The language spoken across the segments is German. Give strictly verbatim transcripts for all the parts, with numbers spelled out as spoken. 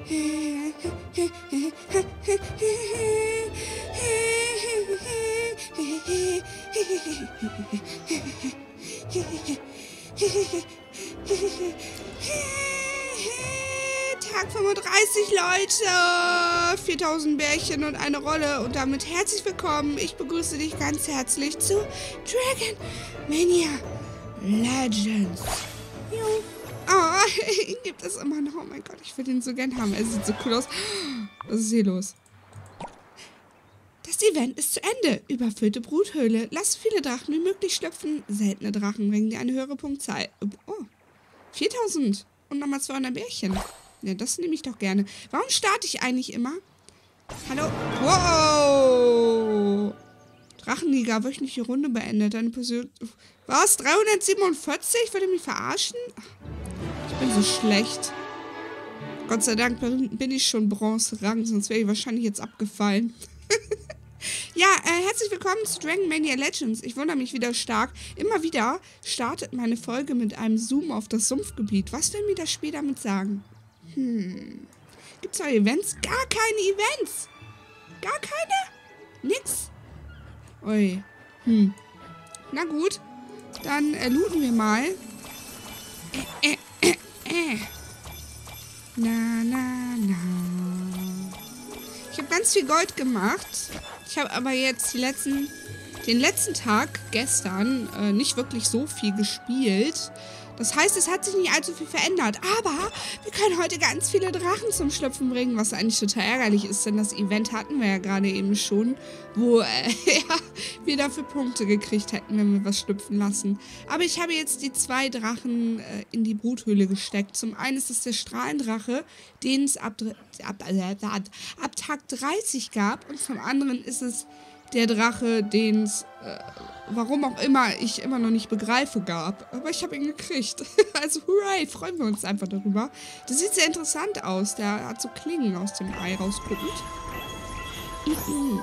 Tag fünfunddreißig, Leute! viertausend Bärchen und eine Rolle. Und damit herzlich willkommen. Ich begrüße dich ganz herzlich zu Dragon Mania Legends. Jo. Oh, ihn gibt es immer noch. Oh mein Gott, ich würde ihn so gern haben. Er sieht so cool aus. Was ist hier los? Das Event ist zu Ende. Überfüllte Bruthöhle. Lass so viele Drachen wie möglich schlüpfen. Seltene Drachen bringen dir eine höhere Punktzahl. Oh, viertausend. Und nochmal zweihundert Bärchen. Ja, das nehme ich doch gerne. Warum starte ich eigentlich immer? Hallo? Wow! Drachenliga, wöchentliche Runde beendet. Deine Person... Was? dreihundertsiebenundvierzig? Wollt ihr mich verarschen? Ich bin so schlecht. Gott sei Dank bin ich schon Bronze-Rang, sonst wäre ich wahrscheinlich jetzt abgefallen. Ja, äh, herzlich willkommen zu Dragon Mania Legends. Ich wundere mich wieder stark. Immer wieder startet meine Folge mit einem Zoom auf das Sumpfgebiet. Was will mir das Spiel damit sagen? Hm. Gibt's da Events? Gar keine Events! Gar keine? Nix? Ui. Hm. Na gut. Dann äh, looten wir mal. Äh, äh, äh, äh. Na, na, na. Ich habe ganz viel Gold gemacht. Ich habe aber jetzt die letzten, den letzten Tag, gestern, äh, nicht wirklich so viel gespielt. Das heißt, es hat sich nicht allzu viel verändert. Aber wir können heute ganz viele Drachen zum Schlüpfen bringen, was eigentlich total ärgerlich ist, denn das Event hatten wir ja gerade eben schon, wo äh, ja, wir dafür Punkte gekriegt hätten, wenn wir was schlüpfen lassen. Aber ich habe jetzt die zwei Drachen äh, in die Bruthöhle gesteckt. Zum einen ist es der Strahlendrache, den es ab, ab, ab, ab, ab Tag dreißig gab. Und zum anderen ist es der Drache, den es, äh, warum auch immer, ich immer noch nicht begreife, gab. Aber ich habe ihn gekriegt. Also, hooray, freuen wir uns einfach darüber. Das sieht sehr interessant aus. Der hat so Klingen aus dem Ei rausguckend. Mhm.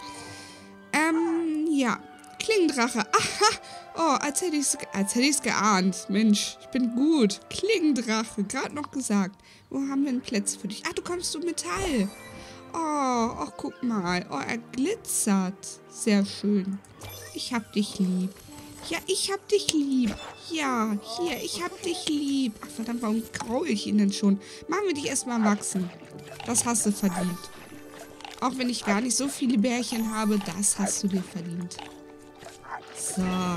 Ähm, ja. Klingendrache. Aha. Oh, als hätte ich es als hätte ich's geahnt. Mensch, ich bin gut. Klingendrache, gerade noch gesagt. Wo haben wir denn Plätze für dich? Ach, du kommst zu Metall. Oh, ach, guck mal. Oh, er glitzert. Sehr schön. Ich hab dich lieb. Ja, ich hab dich lieb. Ja, hier, ich hab dich lieb. Ach, verdammt, warum graue ich ihn denn schon? Machen wir dich erstmal wachsen. Das hast du verdient. Auch wenn ich gar nicht so viele Bärchen habe, das hast du dir verdient. So.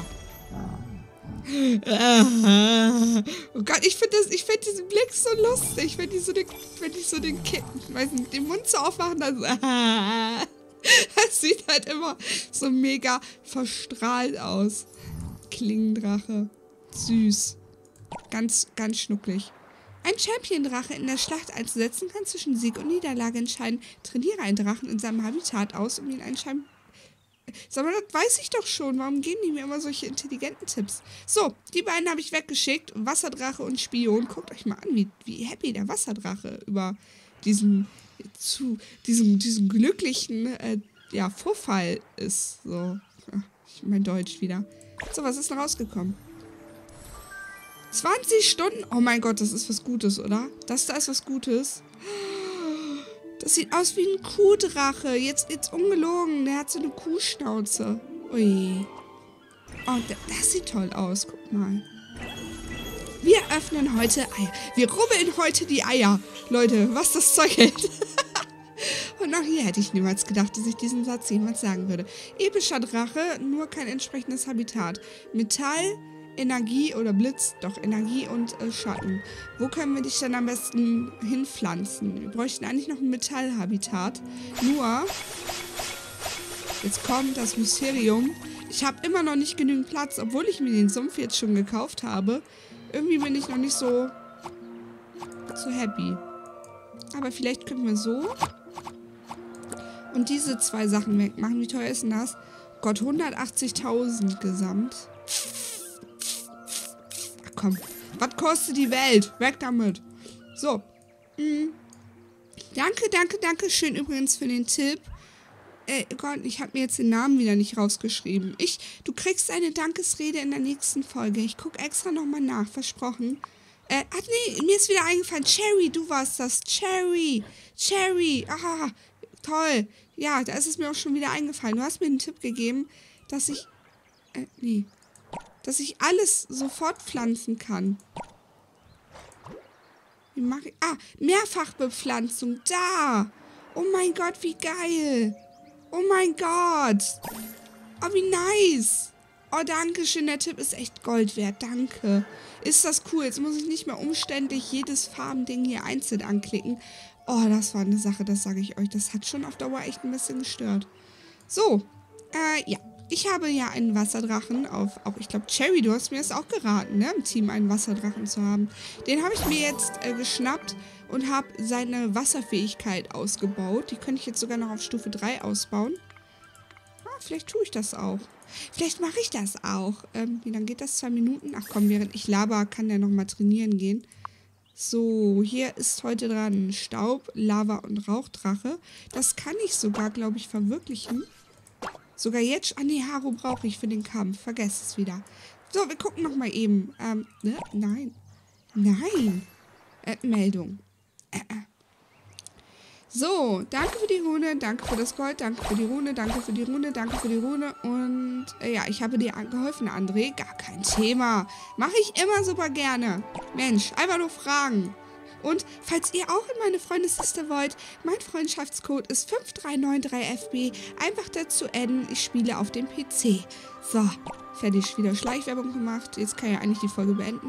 Oh Gott, ich finde ich find diesen Blick so lustig, wenn die so den, wenn die so den, ich weiß nicht, den Mund so aufmachen, dann so, das sieht halt immer so mega verstrahlt aus. Klingendrache. Süß. Ganz, ganz schnucklig. Ein Champion-Drache in der Schlacht einzusetzen kann zwischen Sieg und Niederlage entscheiden. Trainiere einen Drachen in seinem Habitat aus, um ihn anscheinend... Sag mal, das weiß ich doch schon. Warum geben die mir immer solche intelligenten Tipps? So, die beiden habe ich weggeschickt. Wasserdrache und Spion. Guckt euch mal an, wie, wie happy der Wasserdrache über diesen, zu, diesen, diesen glücklichen äh, ja, Vorfall ist. So, ich mein Deutsch wieder. So, was ist denn rausgekommen? zwanzig Stunden? Oh mein Gott, das ist was Gutes, oder? Das da ist was Gutes. Das sieht aus wie ein Kuhdrache. Jetzt, jetzt ungelogen. Der hat so eine Kuhschnauze. Ui. Oh, das sieht toll aus. Guck mal. Wir öffnen heute Eier. Wir rubbeln heute die Eier. Leute, was das Zeug hält. Und auch hier hätte ich niemals gedacht, dass ich diesen Satz jemals sagen würde. Epischer Drache, nur kein entsprechendes Habitat. Metall... Energie oder Blitz, doch Energie und äh, Schatten. Wo können wir dich dann am besten hinpflanzen? Wir bräuchten eigentlich noch ein Metallhabitat. Nur, jetzt kommt das Mysterium. Ich habe immer noch nicht genügend Platz, obwohl ich mir den Sumpf jetzt schon gekauft habe. Irgendwie bin ich noch nicht so, so happy. Aber vielleicht können wir so und diese zwei Sachen wegmachen. Wie teuer ist denn das? Gott, hundertachtzigtausend gesamt. Komm, was kostet die Welt? Weg damit. So. Mm. Danke, danke, danke schön übrigens für den Tipp. Äh, Gott, ich habe mir jetzt den Namen wieder nicht rausgeschrieben. Ich, du kriegst eine Dankesrede in der nächsten Folge. Ich gucke extra nochmal nach, versprochen. Äh, ach nee, mir ist wieder eingefallen. Cherry, du warst das. Cherry. Cherry. Aha, toll. Ja, da ist es mir auch schon wieder eingefallen. Du hast mir einen Tipp gegeben, dass ich... Äh, nee. Dass ich alles sofort pflanzen kann. Wie mache ich... Ah, Mehrfachbepflanzung. Da. Oh mein Gott, wie geil. Oh mein Gott. Oh, wie nice. Oh, danke schön. Der Tipp ist echt Gold wert. Danke. Ist das cool. Jetzt muss ich nicht mehr umständlich jedes Farbending hier einzeln anklicken. Oh, das war eine Sache, das sage ich euch. Das hat schon auf Dauer echt ein bisschen gestört. So. Äh, ja. Ich habe ja einen Wasserdrachen auf, auch ich glaube, Cherry, du hast mir das auch geraten, ne? Im Team einen Wasserdrachen zu haben. Den habe ich mir jetzt äh, geschnappt und habe seine Wasserfähigkeit ausgebaut. Die könnte ich jetzt sogar noch auf Stufe drei ausbauen. Ah, vielleicht tue ich das auch. Vielleicht mache ich das auch. Ähm, wie lange geht das? Zwei Minuten? Ach komm, während ich laber, kann der nochmal trainieren gehen. So, hier ist heute dran Staub, Lava und Rauchdrache. Das kann ich sogar, glaube ich, verwirklichen. Sogar jetzt... Ah, nee, Haru brauche ich für den Kampf. Vergesst es wieder. So, wir gucken nochmal eben. Ähm, ne? Nein. Nein. Äh, Meldung. Äh, äh. So, danke für die Rune, danke für das Gold, danke für die Rune, danke für die Rune, danke für die Rune. Und äh, ja, ich habe dir geholfen, André. Gar kein Thema. Mache ich immer super gerne. Mensch, einfach nur fragen. Und falls ihr auch in meine Freundesliste wollt, mein Freundschaftscode ist fünf drei neun drei F B. Einfach dazu adden, ich spiele auf dem P C. So, fertig, wieder Schleichwerbung gemacht. Jetzt kann ich ja eigentlich die Folge beenden.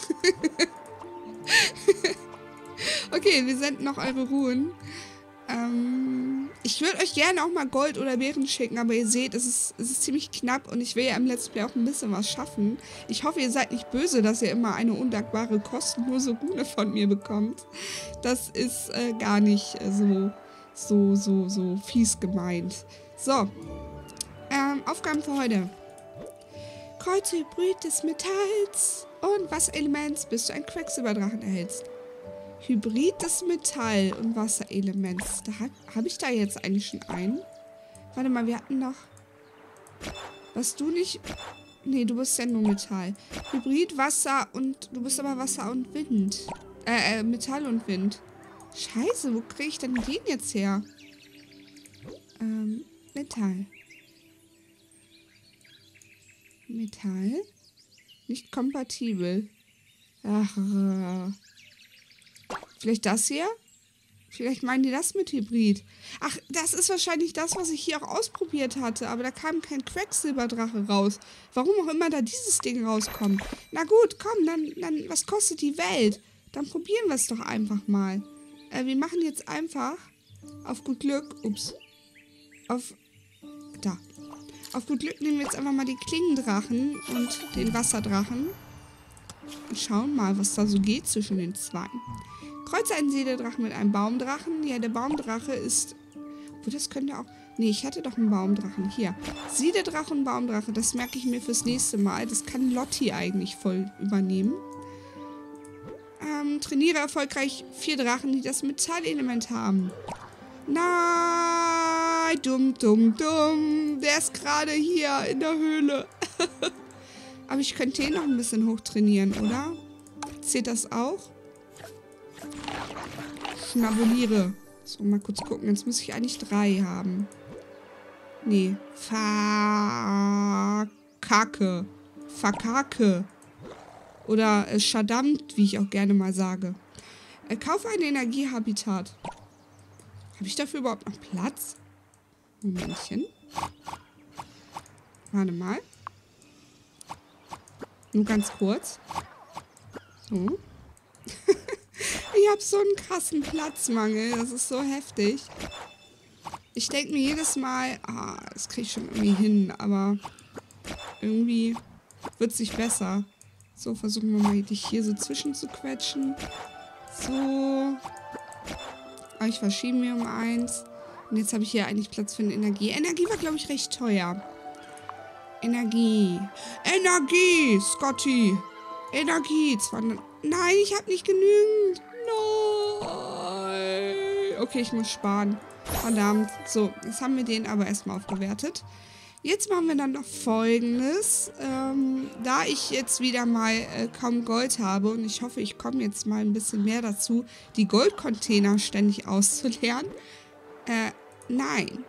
Okay, wir senden noch eure Ruhen. Ähm, ich würde euch gerne auch mal Gold oder Beeren schicken, aber ihr seht, es ist, es ist ziemlich knapp und ich will ja im Let's Play auch ein bisschen was schaffen. Ich hoffe, ihr seid nicht böse, dass ihr immer eine undankbare, kostenlose Rune von mir bekommt. Das ist äh, gar nicht äh, so, so, so, so fies gemeint. So, ähm, Aufgaben für heute. Kreuzhybrid des Metalls und Wasserelements, bis du einen Quecksilberdrachen erhältst. Hybrid des Metall- und Wasserelements. Da habe hab ich da jetzt eigentlich schon einen? Warte mal, wir hatten noch... Was du nicht... Nee, du bist ja nur Metall. Hybrid, Wasser und... Du bist aber Wasser und Wind. Äh, äh, Metall und Wind. Scheiße, wo kriege ich denn den jetzt her? Ähm, Metall. Metall? Nicht kompatibel. Ach, äh... Vielleicht das hier? Vielleicht meinen die das mit Hybrid. Ach, das ist wahrscheinlich das, was ich hier auch ausprobiert hatte. Aber da kam kein Quecksilberdrache raus. Warum auch immer da dieses Ding rauskommt. Na gut, komm, dann, dann was kostet die Welt? Dann probieren wir es doch einfach mal. Äh, wir machen jetzt einfach auf gut Glück... Ups. Auf... Da. Auf gut Glück nehmen wir jetzt einfach mal die Klingendrachen und den Wasserdrachen. Und schauen mal, was da so geht zwischen den zwei. Kreuze einen Siededrachen mit einem Baumdrachen. Ja, der Baumdrache ist... Oh, das könnte auch... Nee, ich hatte doch einen Baumdrachen. Hier. Siededrache und Baumdrache. Das merke ich mir fürs nächste Mal. Das kann Lotti eigentlich voll übernehmen. Ähm, trainiere erfolgreich vier Drachen, die das Metallelement haben. Nein, dumm, dumm, dumm. Der ist gerade hier in der Höhle. Aber ich könnte ihn noch ein bisschen hochtrainieren, oder? Zählt das auch? Schnabuliere. So, mal kurz gucken. Jetzt muss ich eigentlich drei haben. Nee. Fakake. Fakake. Oder äh, Schadamt, wie ich auch gerne mal sage. Äh, kaufe ein Energiehabitat. Habe ich dafür überhaupt noch Platz? Momentchen. Warte mal. Nur ganz kurz. So. Ich habe so einen krassen Platzmangel. Das ist so heftig. Ich denke mir jedes Mal, ah, das kriege ich schon irgendwie hin, aber irgendwie wird es nicht besser. So, versuchen wir mal, dich hier so zwischen zu quetschen. So. Aber ich verschiebe mir um eins. Und jetzt habe ich hier eigentlich Platz für eine Energie. Energie war, glaube ich, recht teuer. Energie. Energie, Scotty. Energie. Zwar, nein, ich habe nicht genügend. Nein. Okay, ich muss sparen. Verdammt. So, jetzt haben wir den aber erstmal aufgewertet. Jetzt machen wir dann noch Folgendes. Ähm, da ich jetzt wieder mal äh, kaum Gold habe und ich hoffe, ich komme jetzt mal ein bisschen mehr dazu, die Goldcontainer ständig auszuleeren. Äh, nein.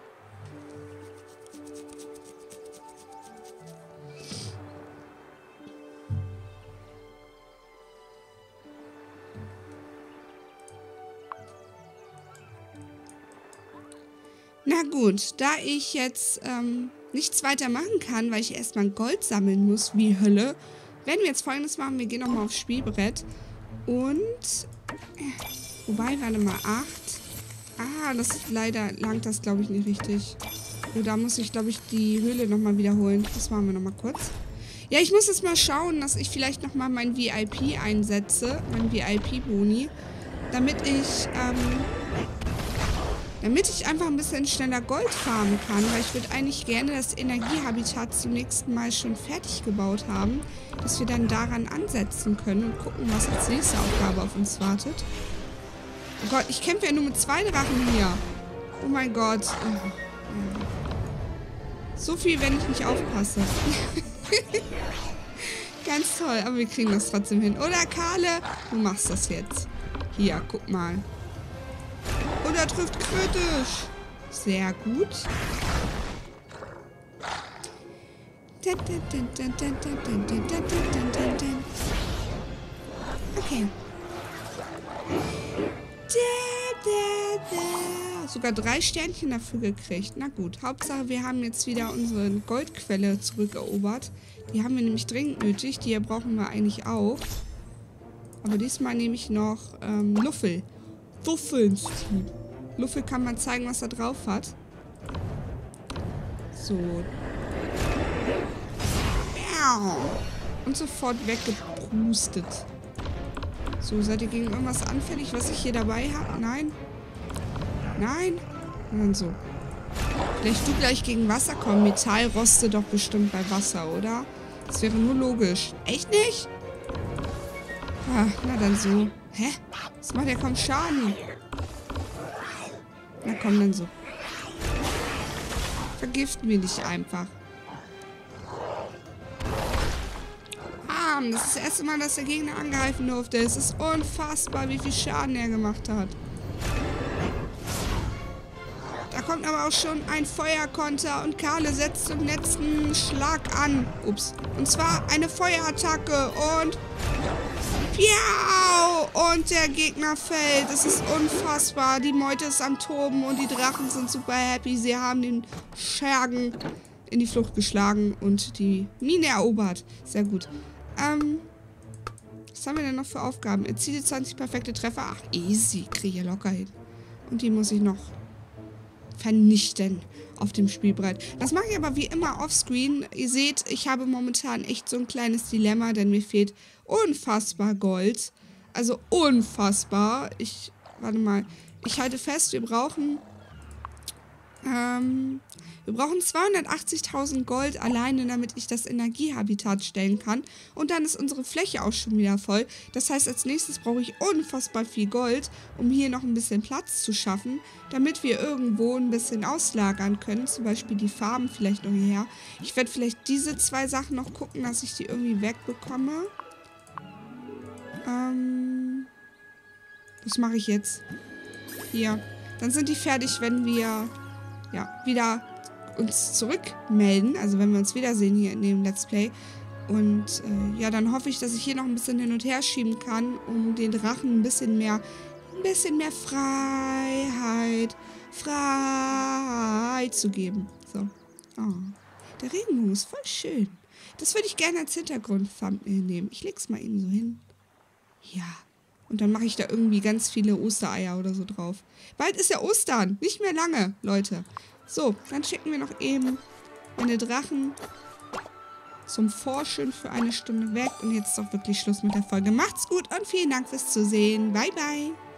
Na gut, da ich jetzt ähm, nichts weiter machen kann, weil ich erstmal Gold sammeln muss, wie Hölle, werden wir jetzt Folgendes machen. Wir gehen nochmal aufs Spielbrett. Und, äh, wobei, warte mal, acht. Ah, das ist leider, langt das, glaube ich, nicht richtig. So, da muss ich, glaube ich, die Höhle nochmal wiederholen. Das machen wir nochmal kurz. Ja, ich muss jetzt mal schauen, dass ich vielleicht nochmal mein V I P einsetze, mein V I P-Boni, damit ich, ähm... Damit ich einfach ein bisschen schneller Gold farmen kann, weil ich würde eigentlich gerne das Energiehabitat zum nächsten Mal schon fertig gebaut haben, dass wir dann daran ansetzen können und gucken, was als nächste Aufgabe auf uns wartet. Oh Gott, ich kämpfe ja nur mit zwei Drachen hier. Oh mein Gott. Oh. So viel, wenn ich nicht aufpasse. Ganz toll, aber wir kriegen das trotzdem hin. Oder Karle, du machst das jetzt. Hier, guck mal. Und er trifft kritisch. Sehr gut. Okay. Sogar drei Sternchen dafür gekriegt. Na gut. Hauptsache, wir haben jetzt wieder unsere Goldquelle zurückerobert. Die haben wir nämlich dringend nötig. Die hier brauchen wir eigentlich auch. Aber diesmal nehme ich noch ähm, Luffel. Luffel. Luffel kann man zeigen, was er drauf hat. So. Und sofort weggeprustet. So, seid ihr gegen irgendwas anfällig, was ich hier dabei habe? Nein? Nein? Und dann so. Vielleicht du gleich gegen Wasser kommen. Metall rostet doch bestimmt bei Wasser, oder? Das wäre nur logisch. Echt nicht? Ah, na dann so. Hä? Das macht ja kaum Schaden. Na komm, dann so. Vergiften wir dich einfach. Ah, das ist das erste Mal, dass der Gegner angreifen durfte. Es ist unfassbar, wie viel Schaden er gemacht hat. Da kommt aber auch schon ein Feuerkonter und Karle setzt zum letzten Schlag an. Ups. Und zwar eine Feuerattacke und... Piau! Und der Gegner fällt. Das ist unfassbar. Die Meute ist am Toben und die Drachen sind super happy. Sie haben den Schergen in die Flucht geschlagen und die Mine erobert. Sehr gut. Ähm, was haben wir denn noch für Aufgaben? Erziele zwanzig perfekte Treffer. Ach, easy. Kriege ich locker hin. Und die muss ich noch vernichten auf dem Spielbrett. Das mache ich aber wie immer offscreen. Ihr seht, ich habe momentan echt so ein kleines Dilemma, denn mir fehlt unfassbar Gold. Also unfassbar. Ich, warte mal. Ich halte fest, wir brauchen ähm, wir brauchen zweihundertachtzigtausend Gold alleine, damit ich das Energiehabitat stellen kann. Und dann ist unsere Fläche auch schon wieder voll. Das heißt, als nächstes brauche ich unfassbar viel Gold, um hier noch ein bisschen Platz zu schaffen, damit wir irgendwo ein bisschen auslagern können. Zum Beispiel die Farben vielleicht noch hierher. Ich werde vielleicht diese zwei Sachen noch gucken, dass ich die irgendwie wegbekomme. Ähm, was mache ich jetzt? Hier. Dann sind die fertig, wenn wir ja, wieder uns zurückmelden, also wenn wir uns wiedersehen hier in dem Let's Play. Und äh, ja, dann hoffe ich, dass ich hier noch ein bisschen hin und her schieben kann, um den Drachen ein bisschen mehr, ein bisschen mehr Freiheit, Freiheit zu geben. So. Oh, der Regenbogen ist voll schön. Das würde ich gerne als Hintergrund-Thumbnail nehmen. Ich leg's mal eben so hin. Ja. Und dann mache ich da irgendwie ganz viele Ostereier oder so drauf. Bald ist ja Ostern. Nicht mehr lange, Leute. So, dann schicken wir noch eben meine Drachen zum Forschen für eine Stunde weg. Und jetzt ist auch wirklich Schluss mit der Folge. Macht's gut und vielen Dank fürs Zusehen. Bye, bye.